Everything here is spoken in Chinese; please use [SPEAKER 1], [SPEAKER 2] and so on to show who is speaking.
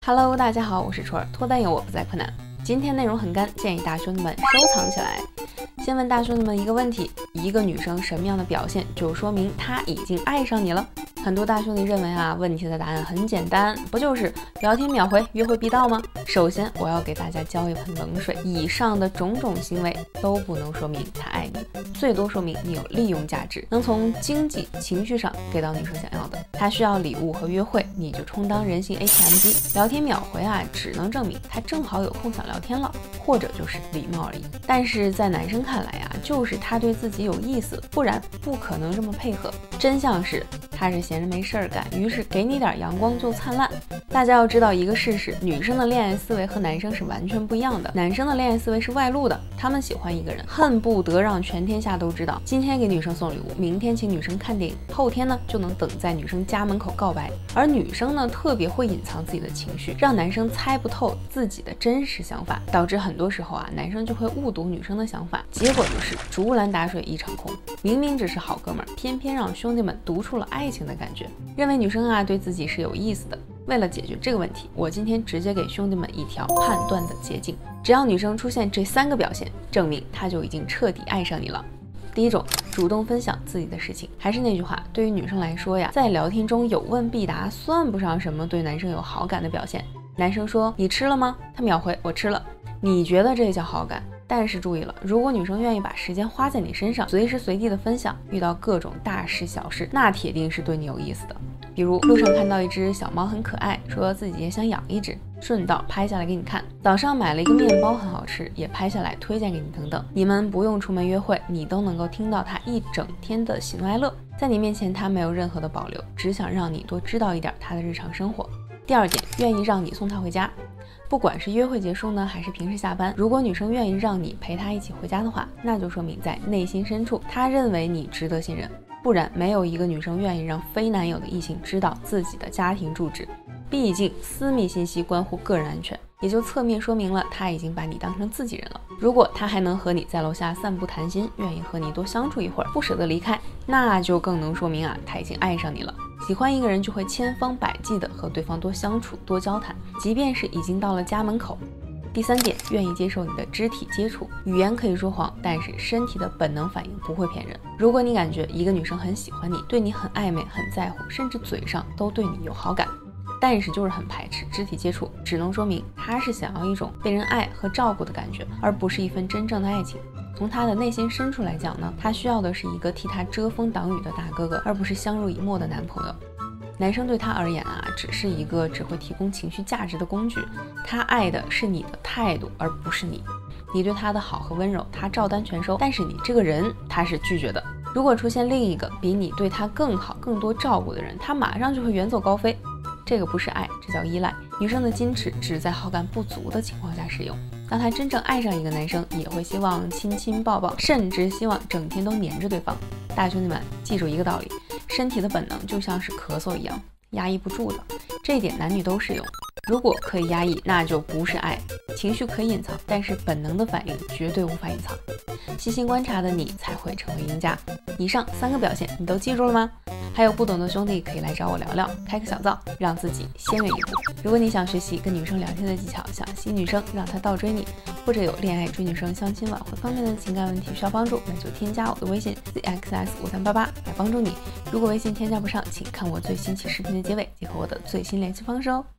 [SPEAKER 1] Hello， 大家好，我是楚儿，脱单有我不再困难。今天内容很干，建议大兄弟们收藏起来。先问大兄弟们一个问题：一个女生什么样的表现就说明她已经爱上你了？很多大兄弟认为问题的答案很简单，不就是聊天秒回，约会必到吗？首先，我要给大家浇一盆冷水，以上的种种行为都不能说明他爱你，最多说明你有利用价值，能从经济、情绪上给到女生想要的。他需要礼物和约会，你就充当人形 ATM 机，聊天秒回只能证明他正好有空想聊天了，或者就是礼貌而已。但是在男生看来就是他对自己有意思，不然不可能这么配合。真相是他是闲着没事儿干，于是给你点阳光就灿烂。大家要知道一个事实，女生的恋爱思维和男生是完全不一样的。男生的恋爱思维是外露的，他们喜欢一个人，恨不得让全天下都知道。今天给女生送礼物，明天请女生看电影，后天呢就能等在女生家门口告白。而女生呢特别会隐藏自己的情绪，让男生猜不透自己的真实想法，导致很多时候男生就会误读女生的想法，结果就是竹篮打水一场空。明明只是好哥们儿，偏偏让兄弟们读出了爱情的感觉，认为女生对自己是有意思的。为了解决这个问题，我今天直接给兄弟们一条判断的捷径，只要女生出现这3个表现，证明她就已经彻底爱上你了。第一种，主动分享自己的事情。还是那句话，对于女生来说在聊天中有问必答，算不上什么对男生有好感的表现。男生说你吃了吗？他秒回我吃了。你觉得这叫好感？但是注意了，如果女生愿意把时间花在你身上，随时随地的分享，遇到各种大事小事，那铁定是对你有意思的。比如路上看到一只小猫很可爱，说自己也想养一只，顺道拍下来给你看。早上买了一个面包很好吃，也拍下来推荐给你等等。你们不用出门约会，你都能够听到他一整天的喜怒哀乐，在你面前他没有任何的保留，只想让你多知道一点他的日常生活。第二点，愿意让你送他回家。不管是约会结束呢，还是平时下班，如果女生愿意让你陪她一起回家的话，那就说明在内心深处她认为你值得信任。不然没有一个女生愿意让非男友的异性知道自己的家庭住址，毕竟私密信息关乎个人安全，也就侧面说明了他已经把你当成自己人了。如果他还能和你在楼下散步谈心，愿意和你多相处一会儿，不舍得离开，那就更能说明他已经爱上你了。喜欢一个人就会千方百计的和对方多相处多交谈，即便是已经到了家门口。第3点，愿意接受你的肢体接触。语言可以说谎，但是身体的本能反应不会骗人。如果你感觉一个女生很喜欢你，对你很暧昧很在乎，甚至嘴上都对你有好感，但是就是很排斥肢体接触，只能说明她是想要一种被人爱和照顾的感觉，而不是一份真正的爱情。从她的内心深处来讲呢，她需要的是一个替她遮风挡雨的大哥哥，而不是相濡以沫的男朋友。男生对她而言只是一个只会提供情绪价值的工具，他爱的是你的态度，而不是你。你对他的好和温柔，他照单全收，但是你这个人他是拒绝的。如果出现另一个比你对他更好、更多照顾的人，他马上就会远走高飞。这个不是爱，这叫依赖。女生的矜持只在好感不足的情况下使用。当她真正爱上一个男生，也会希望亲亲抱抱，甚至希望整天都黏着对方。大兄弟们，记住一个道理，身体的本能就像是咳嗽一样，压抑不住的，这一点男女都适用。如果可以压抑，那就不是爱。情绪可以隐藏，但是本能的反应绝对无法隐藏。细心观察的你才会成为赢家。以上3个表现你都记住了吗？还有不懂的兄弟可以来找我聊聊，开个小灶，让自己先远一步。如果你想学习跟女生聊天的技巧，想吸女生让她倒追你，或者有恋爱追女生、相亲挽回方面的情感问题需要帮助，那就添加我的微信 zxs5388来帮助你。如果微信添加不上，请看我最新期视频的结尾，即和我的最新联系方式哦。